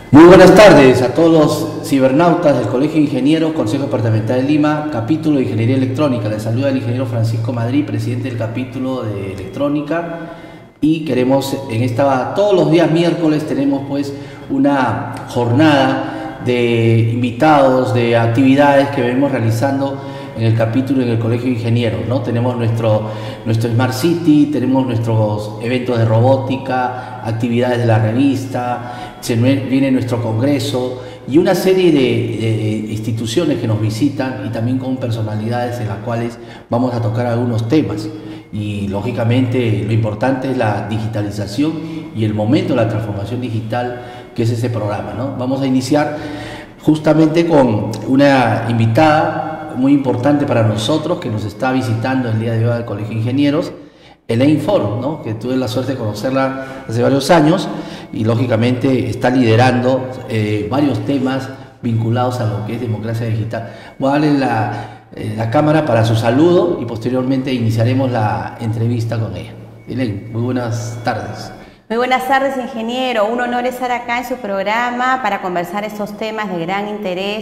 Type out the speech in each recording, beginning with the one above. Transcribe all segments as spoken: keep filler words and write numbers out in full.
Muy buenas tardes a todos los cibernautas del Colegio de Ingenieros, Consejo Departamental de Lima, capítulo de Ingeniería Electrónica. Les saluda el ingeniero Francisco Madrid, presidente del capítulo de Electrónica, y queremos en esta, todos los días miércoles tenemos pues una jornada de invitados, de actividades que venimos realizando en el capítulo en el Colegio de Ingenieros, ¿no? Tenemos nuestro, nuestro Smart City, tenemos nuestros eventos de robótica, actividades de la revista, se viene nuestro congreso y una serie de, de instituciones que nos visitan y también con personalidades en las cuales vamos a tocar algunos temas. Y lógicamente lo importante es la digitalización y el momento de la transformación digital, que es ese programa, ¿no? Vamos a iniciar justamente con una invitada muy importante para nosotros que nos está visitando el día de hoy al Colegio de Ingenieros, Elaine Ford, ¿no? Que tuve la suerte de conocerla hace varios años y lógicamente está liderando eh, varios temas vinculados a lo que es democracia digital. Voy a darle la, eh, la cámara para su saludo y posteriormente iniciaremos la entrevista con ella. Elaine, muy buenas tardes. Muy buenas tardes, ingeniero. Un honor estar acá en su programa para conversar estos temas de gran interés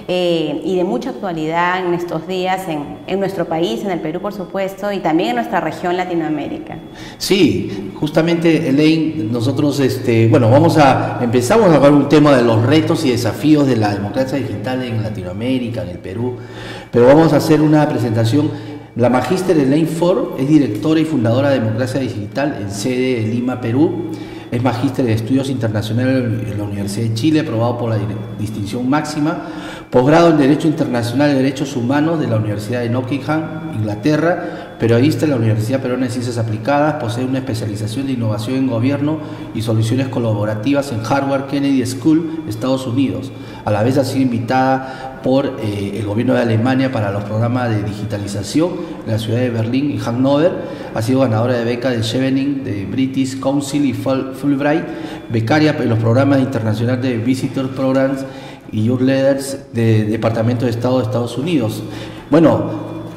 eh, y de mucha actualidad en estos días en, en nuestro país, en el Perú, por supuesto, y también en nuestra región Latinoamérica. Sí, justamente, Elaine, nosotros, este, bueno, vamos a, empezamos a hablar un tema de los retos y desafíos de la democracia digital en Latinoamérica, en el Perú, pero vamos a hacer una presentación. La magíster Elaine Ford es directora y fundadora de Democracia Digital en sede de Lima, Perú. Es magíster de Estudios Internacionales en la Universidad de Chile, aprobado por la distinción máxima. Posgrado en Derecho Internacional y Derechos Humanos de la Universidad de Nottingham, Inglaterra. Periodista en la Universidad Peruana de Ciencias Aplicadas. Posee una especialización de Innovación en Gobierno y Soluciones Colaborativas en Harvard Kennedy School, Estados Unidos. A la vez ha sido invitada por eh, el gobierno de Alemania para los programas de digitalización en la ciudad de Berlín y Hannover. Ha sido ganadora de beca de Chevening, de British Council y Fulbright, becaria en los programas internacionales de Visitor Programs y Young Leaders del Departamento de Estado de Estados Unidos. Bueno,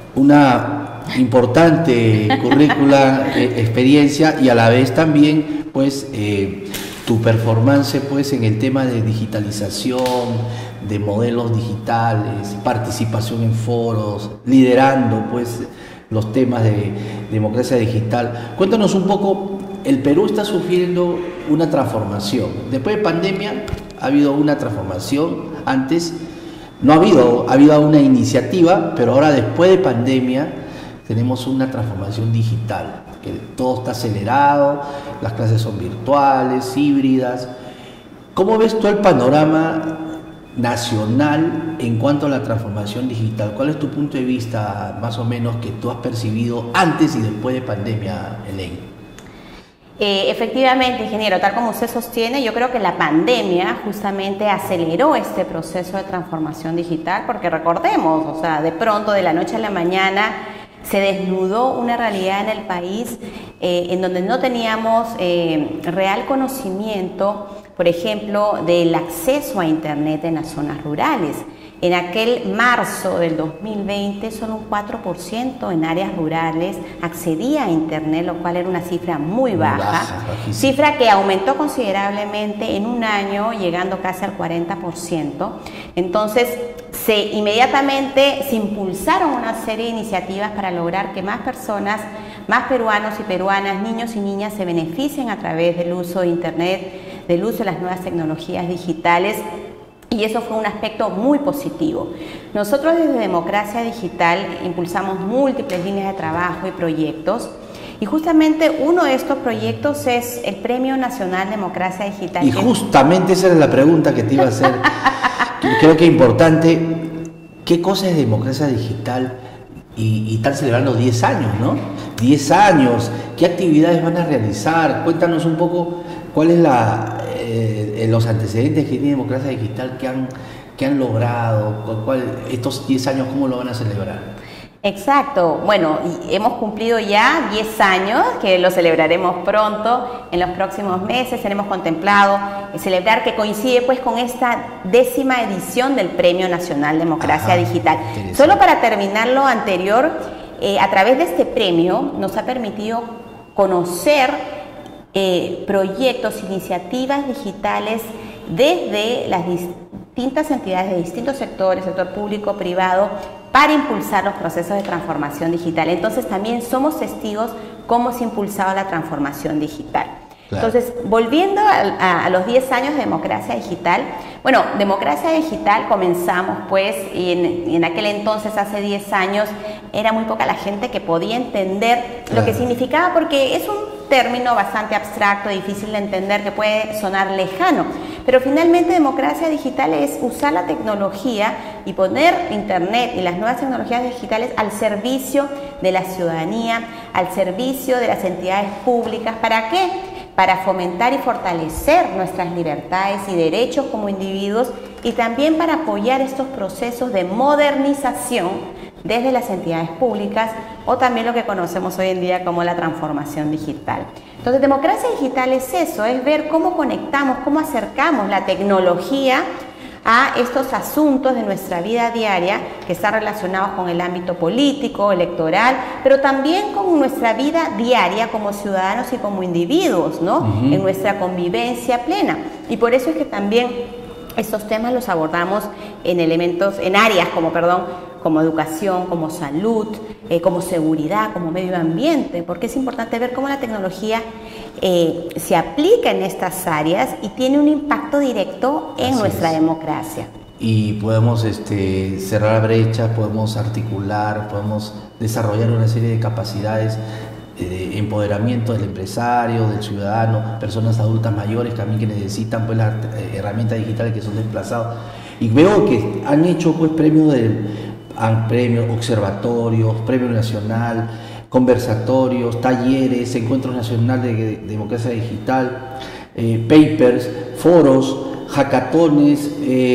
una importante currícula, eh, experiencia y a la vez también pues eh, tu performance pues en el tema de digitalización, de modelos digitales, participación en foros, liderando pues los temas de democracia digital. Cuéntanos un poco, el Perú está sufriendo una transformación. Después de pandemia ha habido una transformación, antes no ha habido, ha habido una iniciativa, pero ahora después de pandemia tenemos una transformación digital, que todo está acelerado, las clases son virtuales, híbridas. ¿Cómo ves tú el panorama nacional en cuanto a la transformación digital? ¿Cuál es tu punto de vista más o menos que tú has percibido antes y después de pandemia, Elaine? Eh, efectivamente, ingeniero, tal como usted sostiene, yo creo que la pandemia justamente aceleró este proceso de transformación digital, porque recordemos, o sea, de pronto, de la noche a la mañana, se desnudó una realidad en el país eh, en donde no teníamos eh, real conocimiento, por ejemplo, del acceso a Internet en las zonas rurales. En aquel marzo del dos mil veinte, solo un cuatro por ciento en áreas rurales accedía a Internet, lo cual era una cifra muy baja, muy baja cifra que aumentó considerablemente en un año, llegando casi al cuarenta por ciento. Entonces, se, inmediatamente se impulsaron una serie de iniciativas para lograr que más personas, más peruanos y peruanas, niños y niñas se beneficien a través del uso de Internet, del uso de las nuevas tecnologías digitales. Y eso fue un aspecto muy positivo. Nosotros desde Democracia Digital impulsamos múltiples líneas de trabajo y proyectos. Y justamente uno de estos proyectos es el Premio Nacional Democracia Digital. Y justamente esa era la pregunta que te iba a hacer. Creo que es importante. ¿Qué cosa es democracia digital? Y, y están celebrando diez años, ¿no? diez años. ¿Qué actividades van a realizar? Cuéntanos un poco cuál es la... Eh, los antecedentes que tiene Democracia Digital que han, que han logrado, cuál, estos diez años, ¿cómo lo van a celebrar? Exacto, bueno, hemos cumplido ya diez años, que lo celebraremos pronto, en los próximos meses. Tenemos contemplado celebrar, que coincide pues con esta décima edición del Premio Nacional Democracia Ajá, Digital. Solo para terminar lo anterior, eh, a través de este premio nos ha permitido conocer Eh, proyectos, iniciativas digitales desde las distintas entidades de distintos sectores, sector público, privado, para impulsar los procesos de transformación digital. Entonces también somos testigos cómo se ha impulsado la transformación digital. Claro. Entonces, volviendo a, a, a los diez años de Democracia Digital, bueno, Democracia Digital comenzamos pues, y en, y en aquel entonces, hace diez años, era muy poca la gente que podía entender claro. lo que significaba, porque es un término bastante abstracto, difícil de entender, que puede sonar lejano, pero finalmente democracia digital es usar la tecnología y poner Internet y las nuevas tecnologías digitales al servicio de la ciudadanía, al servicio de las entidades públicas. ¿Para qué? Para fomentar y fortalecer nuestras libertades y derechos como individuos, y también para apoyar estos procesos de modernización desde las entidades públicas, o también lo que conocemos hoy en día como la transformación digital. Entonces, democracia digital es eso, es ver cómo conectamos, cómo acercamos la tecnología a estos asuntos de nuestra vida diaria que están relacionados con el ámbito político, electoral, pero también con nuestra vida diaria como ciudadanos y como individuos, ¿no? Uh-huh. En nuestra convivencia plena. Y por eso es que también estos temas los abordamos en elementos, en áreas como, perdón, como educación, como salud, eh, como seguridad, como medio ambiente, porque es importante ver cómo la tecnología eh, se aplica en estas áreas y tiene un impacto directo en Así nuestra es. democracia. Y podemos este, cerrar brechas, podemos articular, podemos desarrollar una serie de capacidades de empoderamiento del empresario, del ciudadano, personas adultas mayores también que necesitan pues las herramientas digitales, que son desplazados. Y veo que han hecho pues premios de premios, observatorios, premio nacional, conversatorios, talleres, encuentros nacionales de, de democracia digital, eh, papers, foros, hackatones,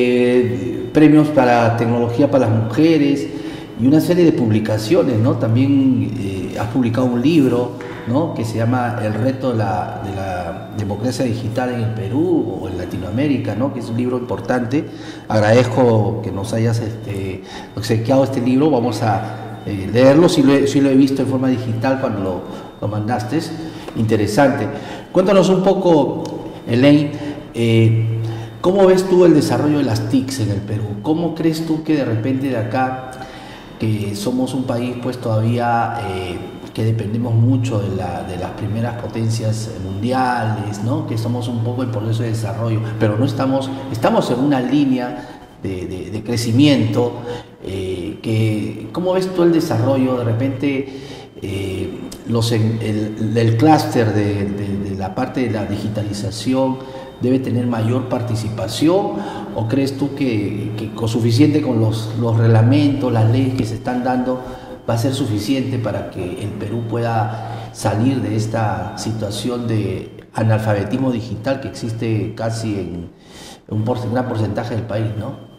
eh, premios para tecnología para las mujeres y una serie de publicaciones, ¿no? También eh, has publicado un libro, ¿no? Que se llama El reto de la, de la democracia digital en el Perú o en Latinoamérica, ¿no? Que es un libro importante. Agradezco que nos hayas este, obsequiado este libro. Vamos a eh, leerlo. Sí lo, he, sí lo he visto en forma digital cuando lo, lo mandaste. Interesante. Cuéntanos un poco, Elaine, eh, ¿cómo ves tú el desarrollo de las T I Cs en el Perú? ¿Cómo crees tú que de repente de acá, que somos un país pues todavía eh, que dependemos mucho de, la, de las primeras potencias mundiales, ¿no? Que somos un poco en proceso de desarrollo, pero no estamos, estamos en una línea de, de, de crecimiento, eh, que, ¿cómo ves tú el desarrollo? De repente eh, los, el, el clúster de, de, de la parte de la digitalización debe tener mayor participación, o crees tú que, que con suficiente con los, los reglamentos, las leyes que se están dando, va a ser suficiente para que el Perú pueda salir de esta situación de analfabetismo digital que existe casi en un gran porcentaje del país, ¿no?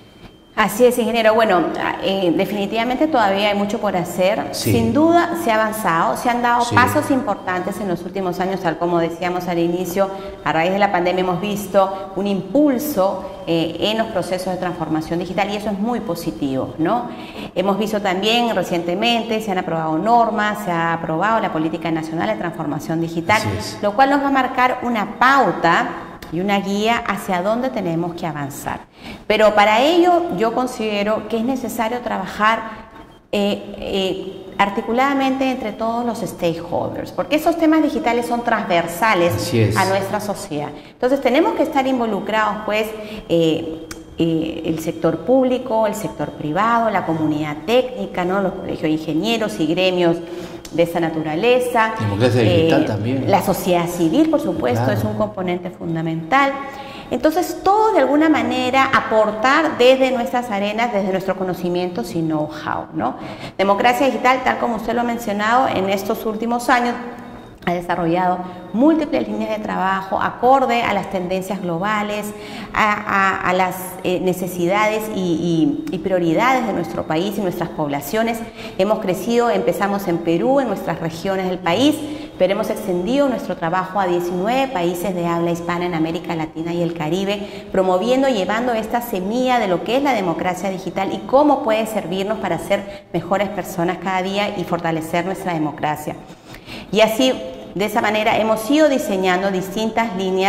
Así es, ingeniero. Bueno, eh, definitivamente todavía hay mucho por hacer. Sí. Sin duda se ha avanzado, se han dado sí. pasos importantes en los últimos años, tal como decíamos al inicio. A raíz de la pandemia hemos visto un impulso eh, en los procesos de transformación digital, y eso es muy positivo, ¿no? Hemos visto también recientemente, se han aprobado normas, se ha aprobado la Política Nacional de Transformación Digital, lo cual nos va a marcar una pauta y una guía hacia dónde tenemos que avanzar. Pero para ello yo considero que es necesario trabajar eh, eh, articuladamente entre todos los stakeholders, porque esos temas digitales son transversales a nuestra sociedad. Entonces tenemos que estar involucrados pues eh, eh, el sector público, el sector privado, la comunidad técnica, ¿no? Los colegios de ingenieros y gremios de esa naturaleza. Democracia digital eh, también. La sociedad civil, por supuesto, claro. es un componente fundamental. Entonces, todos de alguna manera aportar desde nuestras arenas, desde nuestros conocimientos y know-how, ¿no? Democracia digital, tal como usted lo ha mencionado, en estos últimos años ha desarrollado múltiples líneas de trabajo acorde a las tendencias globales, a, a, a las eh, necesidades y, y, y prioridades de nuestro país y nuestras poblaciones. Hemos crecido, empezamos en Perú, en nuestras regiones del país, pero hemos extendido nuestro trabajo a diecinueve países de habla hispana en América Latina y el Caribe, promoviendo y llevando esta semilla de lo que es la democracia digital y cómo puede servirnos para ser mejores personas cada día y fortalecer nuestra democracia. Y así, de esa manera, hemos ido diseñando distintas líneas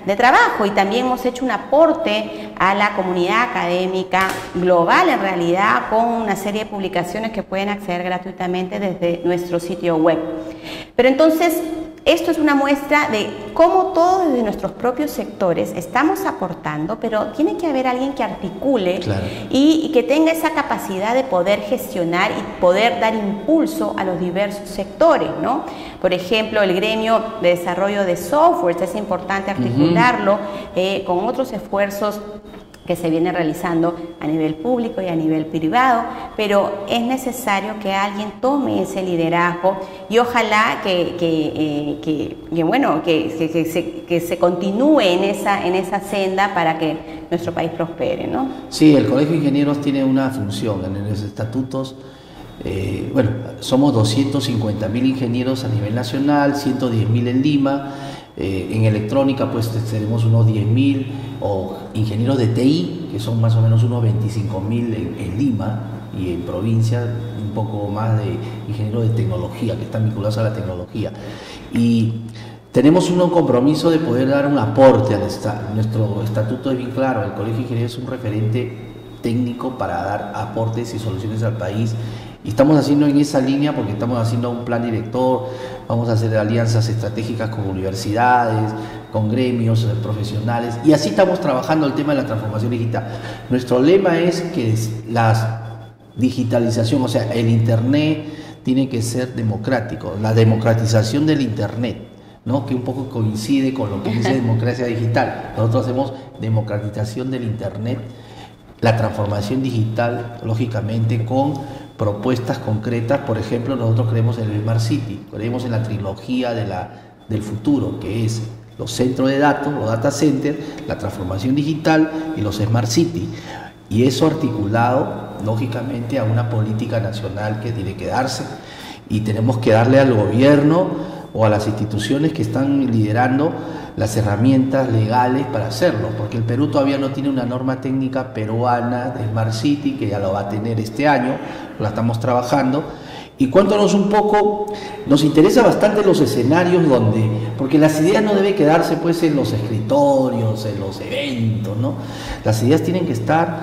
de trabajo, y también hemos hecho un aporte a la comunidad académica global, en realidad, con una serie de publicaciones que pueden acceder gratuitamente desde nuestro sitio web. Pero entonces, esto es una muestra de cómo todos desde nuestros propios sectores estamos aportando, pero tiene que haber alguien que articule, claro, y, y que tenga esa capacidad de poder gestionar y poder dar impulso a los diversos sectores, ¿no? Por ejemplo, el gremio de desarrollo de software, es importante articularlo uh-huh. eh, con otros esfuerzos que se viene realizando a nivel público y a nivel privado, pero es necesario que alguien tome ese liderazgo y ojalá que, que, eh, que, que bueno, que, que, que, se, que se continúe en esa, en esa senda para que nuestro país prospere, ¿no? Sí, el Colegio de Ingenieros tiene una función en los estatutos. Eh, bueno, somos doscientos cincuenta mil ingenieros a nivel nacional, ciento diez mil en Lima. Eh, en electrónica pues tenemos unos diez mil, o ingenieros de T I, que son más o menos unos veinticinco mil en, en Lima, y en provincia un poco más de ingenieros de tecnología, que están vinculados a la tecnología. Y tenemos un compromiso de poder dar un aporte a esta, nuestro estatuto es bien claro, el Colegio de Ingenieros es un referente técnico para dar aportes y soluciones al país. Y estamos haciendo en esa línea porque estamos haciendo un plan director, vamos a hacer alianzas estratégicas con universidades, con gremios profesionales, y así estamos trabajando el tema de la transformación digital. Nuestro lema es que la digitalización, o sea, el Internet tiene que ser democrático, la democratización del Internet, ¿no? Que un poco coincide con lo que dice democracia digital. Nosotros hacemos democratización del Internet, la transformación digital, lógicamente, con propuestas concretas. Por ejemplo, nosotros creemos en el Smart City, creemos en la trilogía de la, del futuro, que es los centros de datos, los data centers, la transformación digital y los Smart City. Y eso articulado, lógicamente, a una política nacional que tiene que darse, y tenemos que darle al gobierno o a las instituciones que están liderando las herramientas legales para hacerlo, porque el Perú todavía no tiene una norma técnica peruana de Smart City, que ya lo va a tener este año, la estamos trabajando. Y cuéntanos un poco, nos interesa bastante los escenarios donde, porque las ideas no deben quedarse pues en los escritorios, en los eventos, ¿no? Las ideas tienen que estar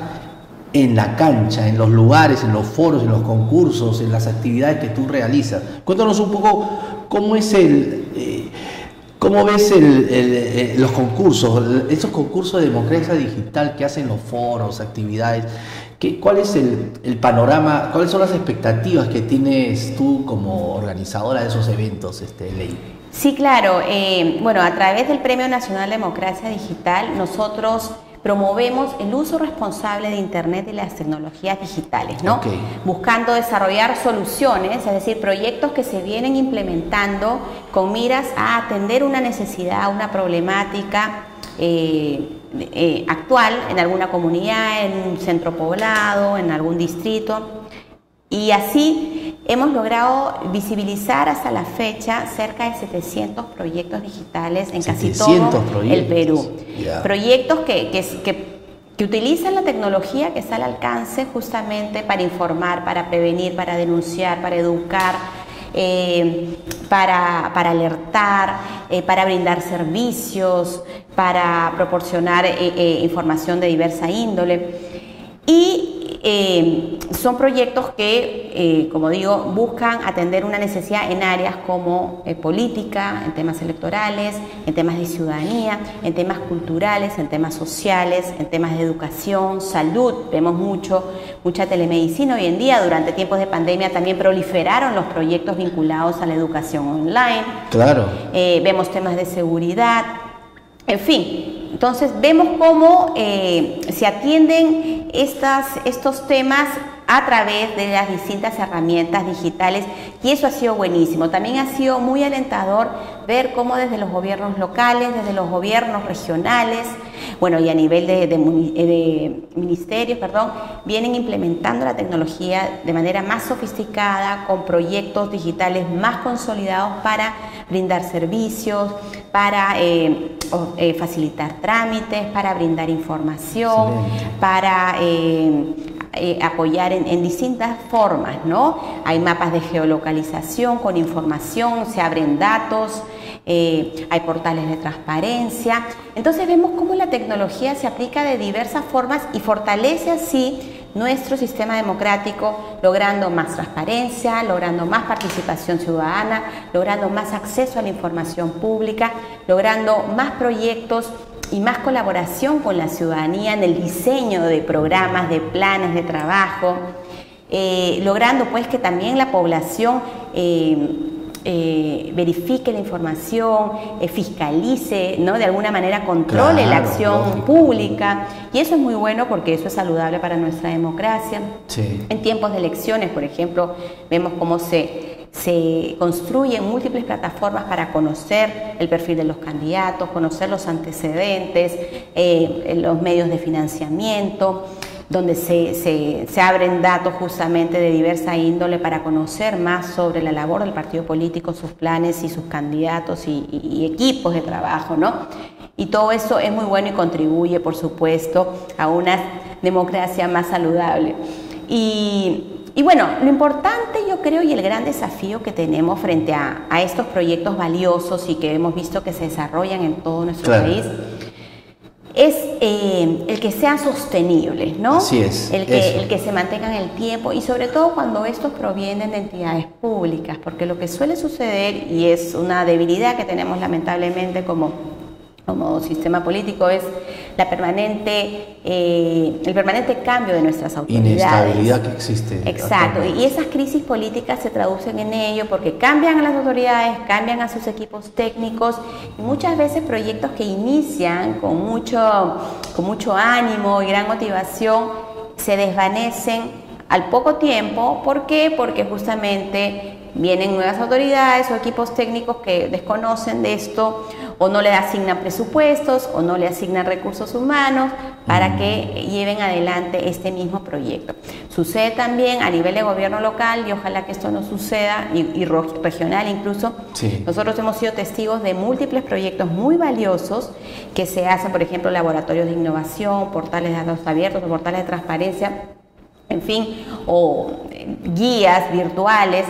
en la cancha, en los lugares, en los foros, en los concursos, en las actividades que tú realizas. Cuéntanos un poco cómo es el... Eh, ¿Cómo ves el, el, el, los concursos, esos concursos de democracia digital que hacen los foros, actividades? ¿Qué, ¿Cuál es el, el panorama, cuáles son las expectativas que tienes tú como organizadora de esos eventos, este, Ley? Sí, claro. Eh, bueno, a través del Premio Nacional de Democracia Digital, nosotros promovemos el uso responsable de Internet y las tecnologías digitales, ¿no? Okay. Buscando desarrollar soluciones, es decir, proyectos que se vienen implementando con miras a atender una necesidad, una problemática eh, eh, actual en alguna comunidad, en un centro poblado, en algún distrito. Y así hemos logrado visibilizar hasta la fecha cerca de setecientos proyectos digitales en casi todo el Perú. Yeah. Proyectos que, que, que, que utilizan la tecnología que está al alcance justamente para informar, para prevenir, para denunciar, para educar, eh, para, para alertar, eh, para brindar servicios, para proporcionar eh, eh, información de diversa índole. Y Eh, son proyectos que, eh, como digo, buscan atender una necesidad en áreas como eh, política, en temas electorales, en temas de ciudadanía, en temas culturales, en temas sociales, en temas de educación, salud. Vemos mucho, mucha telemedicina hoy en día. Durante tiempos de pandemia también proliferaron los proyectos vinculados a la educación online. Claro. Eh, vemos temas de seguridad, en fin. Entonces vemos cómo eh, se atienden estas, estos temas a través de las distintas herramientas digitales, y eso ha sido buenísimo. También ha sido muy alentador ver cómo desde los gobiernos locales, desde los gobiernos regionales, bueno, y a nivel de, de, de ministerios, perdón, vienen implementando la tecnología de manera más sofisticada, con proyectos digitales más consolidados para brindar servicios, para eh, eh, facilitar trámites, para brindar información, excelente, para eh, eh, apoyar en, en distintas formas, ¿no? Hay mapas de geolocalización con información, se abren datos, eh, hay portales de transparencia. Entonces vemos cómo la tecnología se aplica de diversas formas y fortalece así nuestro sistema democrático, logrando más transparencia, logrando más participación ciudadana, logrando más acceso a la información pública, logrando más proyectos y más colaboración con la ciudadanía en el diseño de programas, de planes de trabajo, eh, logrando pues que también la población eh, Eh, verifique la información, eh, fiscalice, ¿no? De alguna manera controle claro, la acción lógico. pública, y eso es muy bueno porque eso es saludable para nuestra democracia. Sí. En tiempos de elecciones, por ejemplo, vemos cómo se, se construyen múltiples plataformas para conocer el perfil de los candidatos, conocer los antecedentes, eh, los medios de financiamiento, donde se, se, se abren datos justamente de diversa índole para conocer más sobre la labor del partido político, sus planes y sus candidatos y, y, y equipos de trabajo, ¿no? Y todo eso es muy bueno y contribuye, por supuesto, a una democracia más saludable. Y, y bueno, lo importante yo creo y el gran desafío que tenemos frente a, a estos proyectos valiosos y que hemos visto que se desarrollan en todo nuestro claro. país, es eh, el que sean sostenibles, ¿no? Así es. El que, el que se mantengan en el tiempo y sobre todo cuando estos provienen de entidades públicas, porque lo que suele suceder, y es una debilidad que tenemos lamentablemente como, como sistema político, es la permanente, eh, el permanente cambio de nuestras autoridades. Inestabilidad que existe. Exacto, y esas crisis políticas se traducen en ello porque cambian a las autoridades, cambian a sus equipos técnicos y muchas veces proyectos que inician con mucho, con mucho ánimo y gran motivación se desvanecen al poco tiempo. ¿Por qué? Porque justamente vienen nuevas autoridades o equipos técnicos que desconocen de esto o no le asignan presupuestos o no le asignan recursos humanos para que lleven adelante este mismo proyecto. Sucede también a nivel de gobierno local y ojalá que esto no suceda y, y regional incluso. Sí. Nosotros hemos sido testigos de múltiples proyectos muy valiosos que se hacen, por ejemplo, laboratorios de innovación, portales de datos abiertos o portales de transparencia, en fin, o guías virtuales.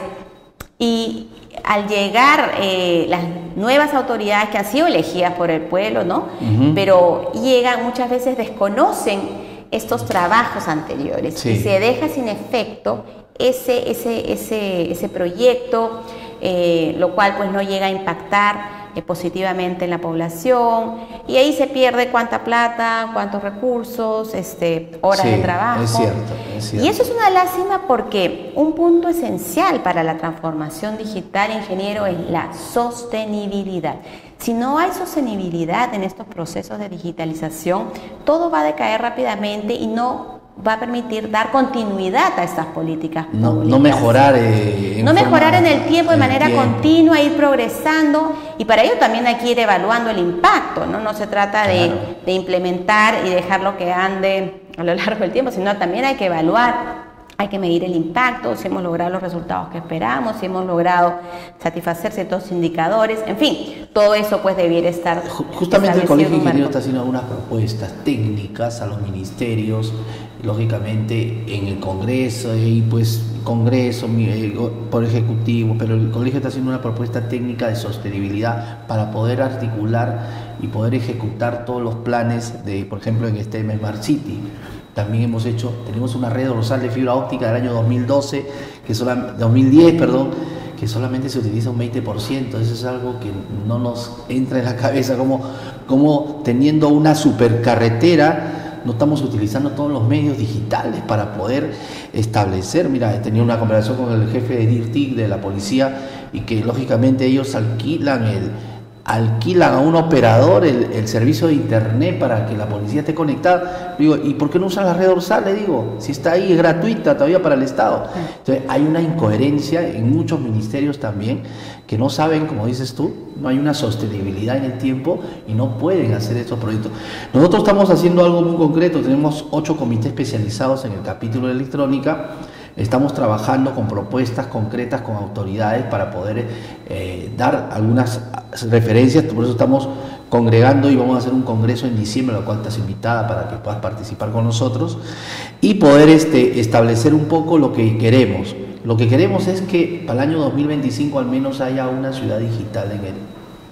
Y al llegar eh, las nuevas autoridades que han sido elegidas por el pueblo, ¿no? Uh-huh. Pero llegan, muchas veces desconocen estos trabajos anteriores sí. y se deja sin efecto ese, ese, ese, ese proyecto, eh, lo cual pues no llega a impactar eh, positivamente en la población y ahí se pierde cuánta plata, cuántos recursos, este, horas sí, de trabajo. Es cierto, es cierto. Y eso es una lástima porque un punto esencial para la transformación digital, ingeniero, es la sostenibilidad. Si no hay sostenibilidad en estos procesos de digitalización, todo va a decaer rápidamente y no va a permitir dar continuidad a estas políticas no, públicas. No mejorar eh, en No mejorar en el tiempo de manera tiempo. continua, ir progresando y para ello también hay que ir evaluando el impacto, ¿no? No se trata claro. de, de implementar y dejarlo que ande a lo largo del tiempo, sino también hay que evaluar. Hay que medir el impacto, si hemos logrado los resultados que esperamos, si hemos logrado satisfacer ciertos indicadores, en fin, todo eso pues debiera estar justamente el Colegio de Ingenieros está haciendo algunas propuestas técnicas a los ministerios, lógicamente en el Congreso y pues Congreso, por Ejecutivo, pero el Colegio está haciendo una propuesta técnica de sostenibilidad para poder articular y poder ejecutar todos los planes de, por ejemplo, en este Smart City. También hemos hecho, tenemos una red dorsal de fibra óptica del año dos mil doce, que sola, dos mil diez, perdón, que solamente se utiliza un veinte por ciento. Eso es algo que no nos entra en la cabeza, como, como teniendo una supercarretera no estamos utilizando todos los medios digitales para poder establecer. Mira, he tenido una conversación con el jefe de D I R T I C de la policía y que lógicamente ellos alquilan el alquilan a un operador el, el servicio de internet para que la policía esté conectada. Digo, ¿y por qué no usan la red dorsal? Le digo, si está ahí, es gratuita todavía para el Estado. Entonces hay una incoherencia en muchos ministerios también que no saben, como dices tú, no hay una sostenibilidad en el tiempo y no pueden hacer estos proyectos. Nosotros estamos haciendo algo muy concreto, tenemos ocho comités especializados en el capítulo de electrónica. Estamos trabajando con propuestas concretas con autoridades para poder eh, dar algunas referencias, por eso estamos congregando y vamos a hacer un congreso en diciembre, al cual estás invitada para que puedas participar con nosotros y poder este, establecer un poco lo que queremos. Lo que queremos es que para el año dos mil veinticinco al menos haya una ciudad digital en el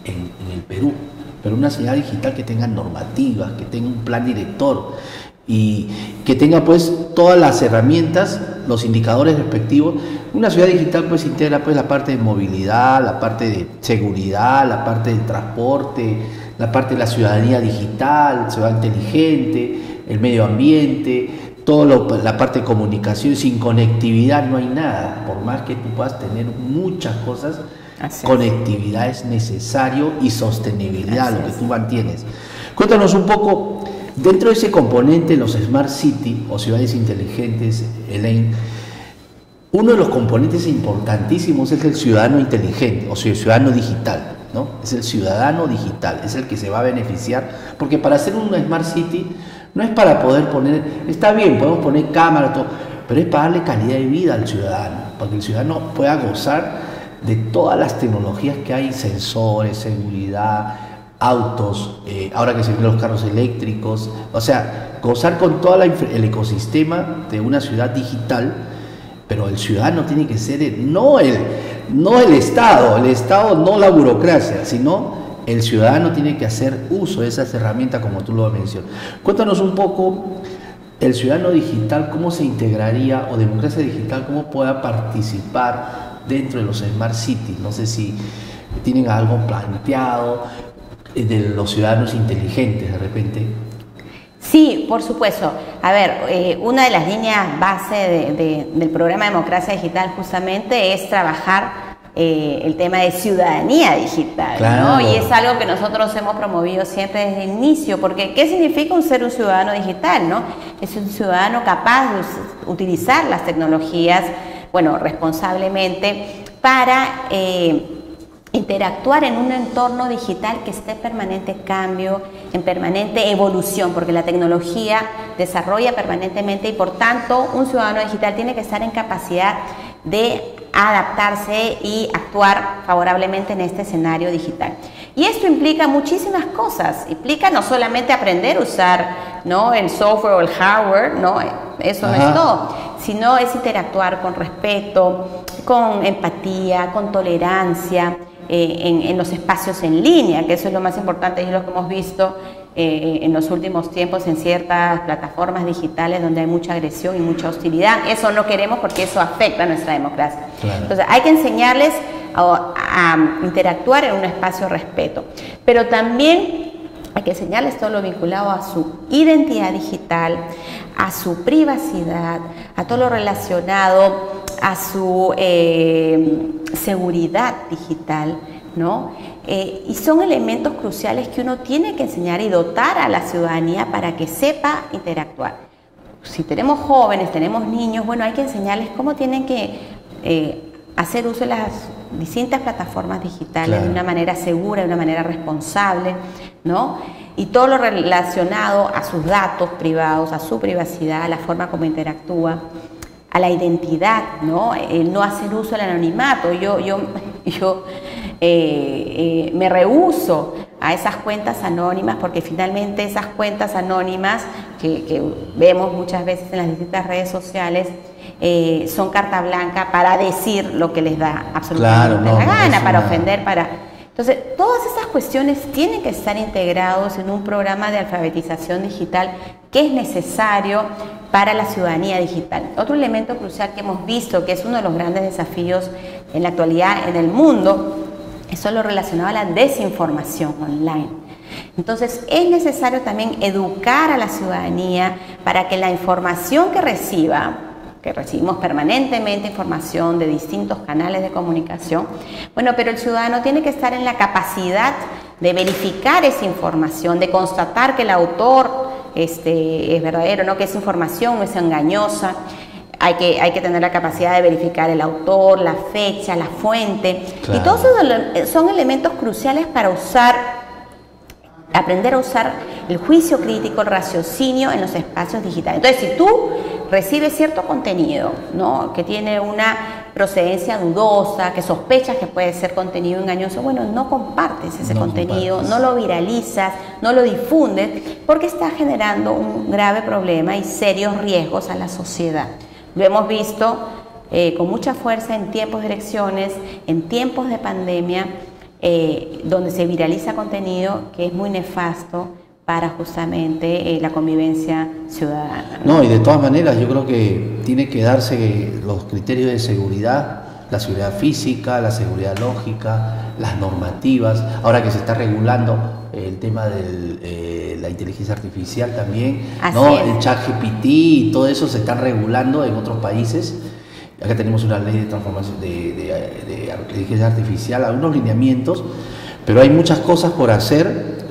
en, en el Perú, pero una ciudad digital que tenga normativas, que tenga un plan director y que tenga pues todas las herramientas, los indicadores respectivos. Una ciudad digital pues integra pues la parte de movilidad, la parte de seguridad, la parte del transporte, la parte de la ciudadanía digital, ciudad inteligente, el medio ambiente, toda la parte de comunicación. Sin conectividad no hay nada, por más que tú puedas tener muchas cosas. Así conectividad es. es necesario y sostenibilidad, Así lo que es. tú mantienes. Cuéntanos un poco, dentro de ese componente, los Smart City o ciudades inteligentes, Elaine, uno de los componentes importantísimos es el ciudadano inteligente o sea, el ciudadano digital, ¿no? Es el ciudadano digital, es el que se va a beneficiar, porque para hacer una Smart City no es para poder poner, está bien, podemos poner cámara, todo, pero es para darle calidad de vida al ciudadano, para que el ciudadano pueda gozar de todas las tecnologías que hay, sensores, seguridad, autos, eh, ahora que se ven los carros eléctricos, o sea, gozar con todo el ecosistema de una ciudad digital. Pero el ciudadano tiene que ser el, no, el, no el Estado, el Estado no la burocracia, sino el ciudadano tiene que hacer uso de esas herramientas como tú lo mencionas. Cuéntanos un poco, el ciudadano digital, cómo se integraría, o democracia digital, cómo pueda participar dentro de los Smart Cities. No sé si tienen algo planteado de los ciudadanos inteligentes de repente. Sí, por supuesto. A ver, eh, una de las líneas base de, de, del programa Democracia Digital justamente es trabajar eh, el tema de ciudadanía digital, claro. ¿no? Y es algo que nosotros hemos promovido siempre desde el inicio, porque ¿qué significa un ser un ciudadano digital, no? Es un ciudadano capaz de utilizar las tecnologías, bueno, responsablemente para Eh, interactuar en un entorno digital que esté en permanente cambio, en permanente evolución, porque la tecnología desarrolla permanentemente y por tanto un ciudadano digital tiene que estar en capacidad de adaptarse y actuar favorablemente en este escenario digital. Y esto implica muchísimas cosas, implica no solamente aprender a usar, ¿no?, el software o el hardware, ¿no?, eso Ajá. no es todo, sino es interactuar con respeto, con empatía, con tolerancia, Eh, en, en los espacios en línea, que eso es lo más importante y es lo que hemos visto eh, en los últimos tiempos en ciertas plataformas digitales donde hay mucha agresión y mucha hostilidad. Eso no queremos porque eso afecta a nuestra democracia. Claro. Entonces hay que enseñarles a, a interactuar en un espacio de respeto, pero también hay que enseñarles todo lo vinculado a su identidad digital, a su privacidad, a todo lo relacionado a su eh, seguridad digital, ¿no? Eh, y son elementos cruciales que uno tiene que enseñar y dotar a la ciudadanía para que sepa interactuar. Si tenemos jóvenes, tenemos niños, bueno, hay que enseñarles cómo tienen que eh, hacer uso de las distintas plataformas digitales claro. de una manera segura, de una manera responsable, ¿no? Y todo lo relacionado a sus datos privados, a su privacidad, a la forma como interactúa, a la identidad, ¿no? El no hacer uso del anonimato. Yo, yo, yo eh, eh, me rehúso a esas cuentas anónimas porque finalmente esas cuentas anónimas que, que vemos muchas veces en las distintas redes sociales eh, son carta blanca para decir lo que les da absolutamente claro, no, la gana, no para una... ofender, para... Entonces, todas esas cuestiones tienen que estar integrados en un programa de alfabetización digital que es necesario para la ciudadanía digital. Otro elemento crucial que hemos visto, que es uno de los grandes desafíos en la actualidad en el mundo, es lo relacionado a la desinformación online. Entonces, es necesario también educar a la ciudadanía para que la información que reciba, que recibimos permanentemente información de distintos canales de comunicación, bueno, pero el ciudadano tiene que estar en la capacidad de verificar esa información, de constatar que el autor este, es verdadero, no que esa información no es engañosa. Hay que, hay que tener la capacidad de verificar el autor, la fecha, la fuente. Claro. Y todos esos son elementos cruciales para usar, aprender a usar el juicio crítico, el raciocinio en los espacios digitales. Entonces, si tú recibes cierto contenido, ¿no?, que tiene una procedencia dudosa, que sospechas que puede ser contenido engañoso, bueno, no compartes ese no contenido, compartes. no lo viralizas, no lo difundes, porque está generando un grave problema y serios riesgos a la sociedad. Lo hemos visto eh, con mucha fuerza en tiempos de elecciones, en tiempos de pandemia, eh, donde se viraliza contenido que es muy nefasto para justamente eh, la convivencia ciudadana, ¿no? No, y de todas maneras yo creo que tiene que darse los criterios de seguridad, la seguridad física, la seguridad lógica, las normativas, ahora que se está regulando el tema de eh, la inteligencia artificial también, Así ¿no? es. El ChatGPT y todo eso se está regulando en otros países. Acá tenemos una ley de transformación de, de, de inteligencia artificial, algunos lineamientos, pero hay muchas cosas por hacer.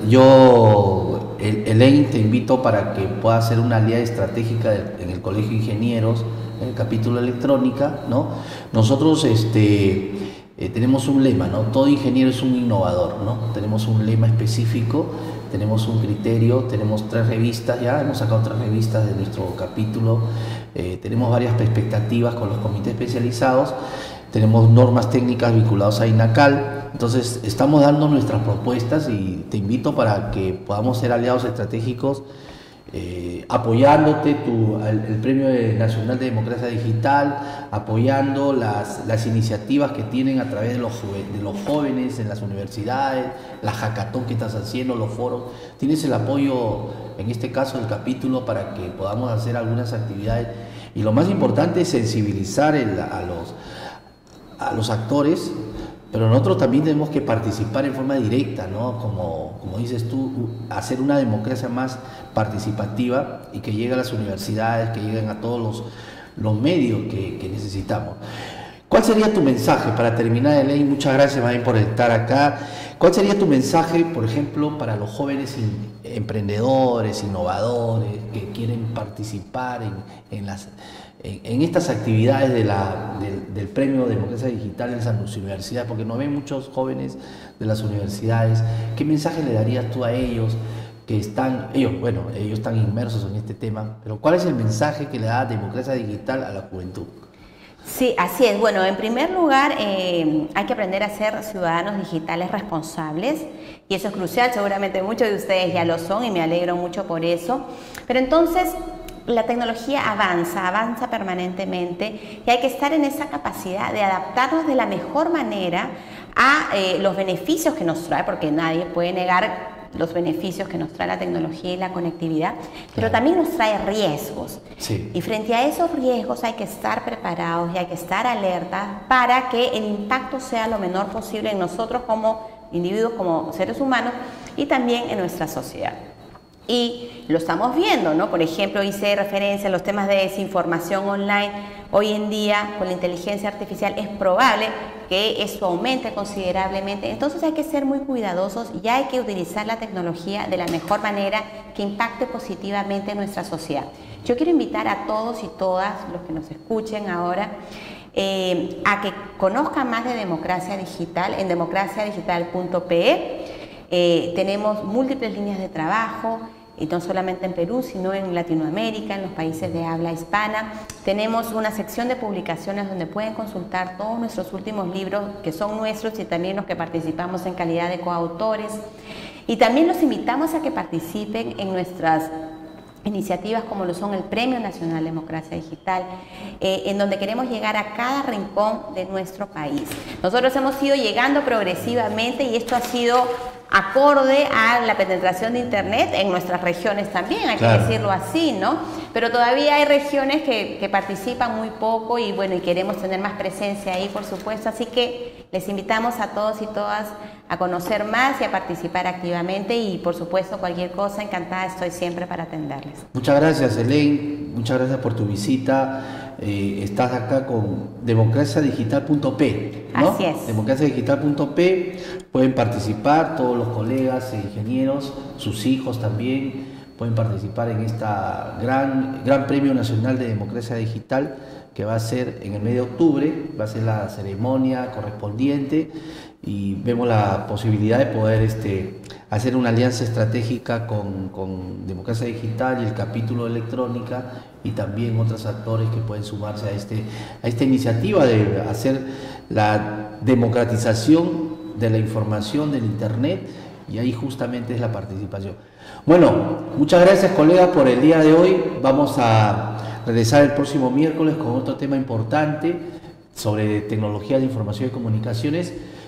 Yo, el, Elaine, te invito para que puedas hacer una alianza estratégica del, en el Colegio de Ingenieros, en el capítulo electrónica, ¿no? Nosotros este, eh, tenemos un lema, ¿no? Todo ingeniero es un innovador, ¿no? Tenemos un lema específico, tenemos un criterio, tenemos tres revistas, ya hemos sacado tres revistas de nuestro capítulo, eh, tenemos varias expectativas con los comités especializados, tenemos normas técnicas vinculadas a INACAL. Entonces estamos dando nuestras propuestas y te invito para que podamos ser aliados estratégicos, eh, apoyándote tu, el, el Premio Nacional de Democracia Digital, apoyando las, las iniciativas que tienen a través de los, de los jóvenes en las universidades, la hackathon que estás haciendo, los foros. Tienes el apoyo, en este caso del capítulo, para que podamos hacer algunas actividades. Y lo más importante es sensibilizar el, a, los, a los actores. Pero nosotros también tenemos que participar en forma directa, ¿no? Como, como dices tú, hacer una democracia más participativa y que llegue a las universidades, que lleguen a todos los, los medios que, que necesitamos. ¿Cuál sería tu mensaje para terminar, Elaine? Muchas gracias, Marín, por estar acá. ¿Cuál sería tu mensaje, por ejemplo, para los jóvenes emprendedores, innovadores, que quieren participar en, en las... En, en estas actividades de la, del, del Premio Democracia Digital en las universidades, porque nos ven muchos jóvenes de las universidades? ¿Qué mensaje le darías tú a ellos que están, ellos, bueno, ellos están inmersos en este tema, pero cuál es el mensaje que le da Democracia Digital a la juventud? Sí, así es. Bueno, en primer lugar, eh, hay que aprender a ser ciudadanos digitales responsables, y eso es crucial. Seguramente muchos de ustedes ya lo son y me alegro mucho por eso. Pero entonces, la tecnología avanza, avanza permanentemente y hay que estar en esa capacidad de adaptarnos de la mejor manera a eh, los beneficios que nos trae, porque nadie puede negar los beneficios que nos trae la tecnología y la conectividad, pero claro, también nos trae riesgos. Sí. Y frente a esos riesgos hay que estar preparados y hay que estar alertas para que el impacto sea lo menor posible en nosotros como individuos, como seres humanos, y también en nuestra sociedad. Y lo estamos viendo, ¿no? Por ejemplo, hice referencia a los temas de desinformación online. Hoy en día, con la inteligencia artificial, es probable que eso aumente considerablemente. Entonces hay que ser muy cuidadosos y hay que utilizar la tecnología de la mejor manera que impacte positivamente en nuestra sociedad. Yo quiero invitar a todos y todas los que nos escuchen ahora eh, a que conozcan más de Democracia Digital en democracia digital punto pe. Eh, tenemos múltiples líneas de trabajo, y no solamente en Perú, sino en Latinoamérica, en los países de habla hispana. Tenemos una sección de publicaciones donde pueden consultar todos nuestros últimos libros, que son nuestros, y también los que participamos en calidad de coautores. Y también los invitamos a que participen en nuestras iniciativas como lo son el Premio Nacional de Democracia Digital, eh, en donde queremos llegar a cada rincón de nuestro país. Nosotros hemos ido llegando progresivamente y esto ha sido acorde a la penetración de Internet en nuestras regiones también, hay claro, que decirlo así, ¿no? Pero todavía hay regiones que, que participan muy poco y bueno, y queremos tener más presencia ahí, por supuesto, así que les invitamos a todos y todas a conocer más y a participar activamente, y por supuesto cualquier cosa, encantada estoy siempre para atenderles. Muchas gracias, Elaine, muchas gracias por tu visita. Eh, estás acá con democracia digital punto pe, ¿no? Así es. democracia digital punto pe, pueden participar todos los colegas e ingenieros, sus hijos también pueden participar en esta gran, gran Premio Nacional de Democracia Digital que va a ser en el mes de octubre, va a ser la ceremonia correspondiente y vemos la posibilidad de poder este, hacer una alianza estratégica con, con Democracia Digital y el capítulo de electrónica y también otros actores que pueden sumarse a, este, a esta iniciativa de hacer la democratización de la información del Internet, y ahí justamente es la participación. Bueno, muchas gracias, colegas, por el día de hoy. Vamos a regresar el próximo miércoles con otro tema importante sobre tecnología de información y comunicaciones.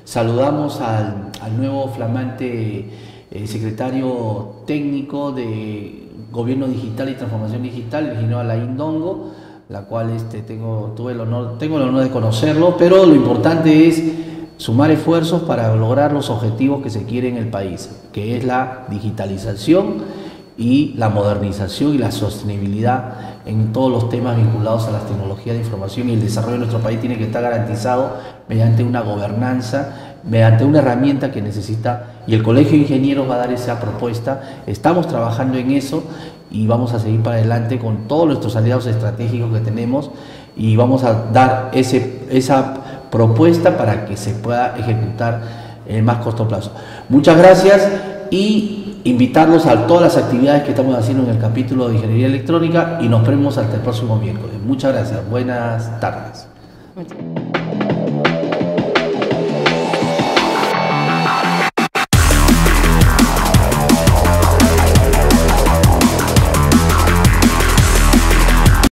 Saludamos al, al nuevo flamante eh, secretario técnico de Gobierno Digital y Transformación Digital, el ingeniero Alain Dongo, la cual este, tengo, tuve el honor, tengo el honor de conocerlo, pero lo importante es sumar esfuerzos para lograr los objetivos que se quieren en el país, que es la digitalización y la modernización y la sostenibilidad en todos los temas vinculados a las tecnologías de información, y el desarrollo de nuestro país tiene que estar garantizado mediante una gobernanza, mediante una herramienta que necesita, y el Colegio de Ingenieros va a dar esa propuesta. Estamos trabajando en eso y vamos a seguir para adelante con todos nuestros aliados estratégicos que tenemos, y vamos a dar ese, esa propuesta para que se pueda ejecutar en el más corto plazo. Muchas gracias y invitarlos a todas las actividades que estamos haciendo en el capítulo de Ingeniería Electrónica, y nos vemos hasta el próximo miércoles. Muchas gracias. Buenas tardes. Muchas gracias.